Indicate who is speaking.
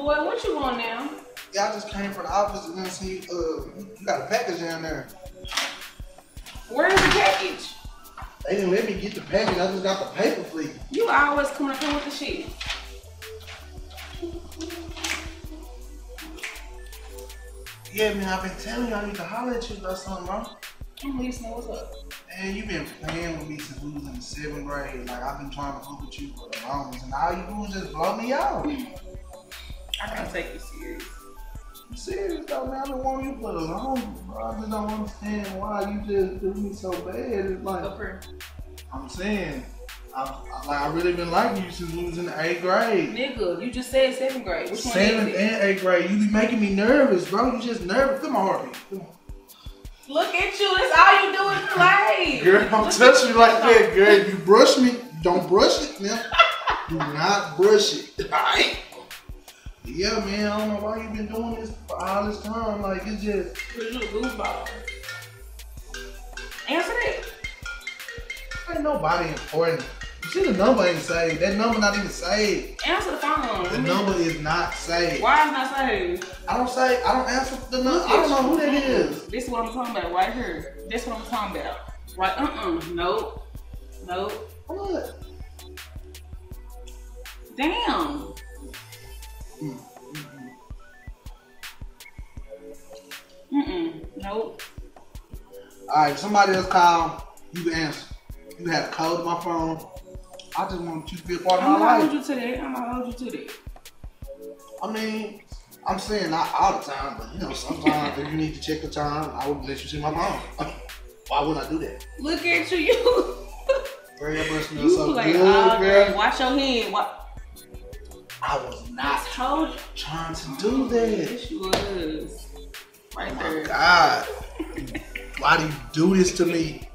Speaker 1: Boy, what you want now?
Speaker 2: Yeah, I just came from the office and see you got a package down there.
Speaker 1: Where's the package?
Speaker 2: They didn't let me get the package. I just got the paper for you.
Speaker 1: You always coming up here with the shit.
Speaker 2: Yeah, man, I've been telling you I need to holler at you about something, bro.
Speaker 1: I'm listening. What's up?
Speaker 2: Man, you been playing with me since we was in the 7th grade. Like, I've been trying to hook with you for the longest, and all you do is just blow me out.
Speaker 1: I can't take you serious.
Speaker 2: I'm serious though, man. I've been wanting you for the longest, bro. I just don't understand why you just do me so bad. It's like, I'm saying, I really been liking you since we was in the 8th grade.
Speaker 1: Nigga, you just said 7th grade. Which one
Speaker 2: 7th
Speaker 1: is it?
Speaker 2: and 8th grade. You be making me nervous, bro. You just nervous. Feel my heartbeat. Come on.
Speaker 1: Look at you. That's all you do is play.
Speaker 2: Girl, don't touch me like that, girl. If you brush me, don't brush it now. Do not brush it. Alright? Yeah, man, I don't know why you been doing this for all this time. Like, it's just.
Speaker 1: Cause you a goofball. Answer that.
Speaker 2: Ain't nobody important. You see the number ain't saved. That number not even saved.
Speaker 1: Answer the phone.
Speaker 2: The number is not saved.
Speaker 1: Why is not saved?
Speaker 2: I don't answer the number. I don't know who that is.
Speaker 1: This is what I'm talking about right here. This is what I'm talking about. Right, nope. Nope.
Speaker 2: What?
Speaker 1: Damn. Nope.
Speaker 2: Alright, if somebody else call, you can answer. You had a code to my phone. I just want you to be a part of my life.
Speaker 1: I'm gonna hold you to that.
Speaker 2: I mean, I'm saying not all the time, but you know, sometimes if you need to check the time, I would let you see my phone. Why wouldn't I do that?
Speaker 1: Look at you.
Speaker 2: Girl, your breath smells
Speaker 1: You
Speaker 2: so
Speaker 1: play
Speaker 2: good,
Speaker 1: all
Speaker 2: girl.
Speaker 1: day. Watch your head.
Speaker 2: I was not
Speaker 1: told you.
Speaker 2: trying to do that.
Speaker 1: Yes, you was. Right there.
Speaker 2: God. Why do you do this to me?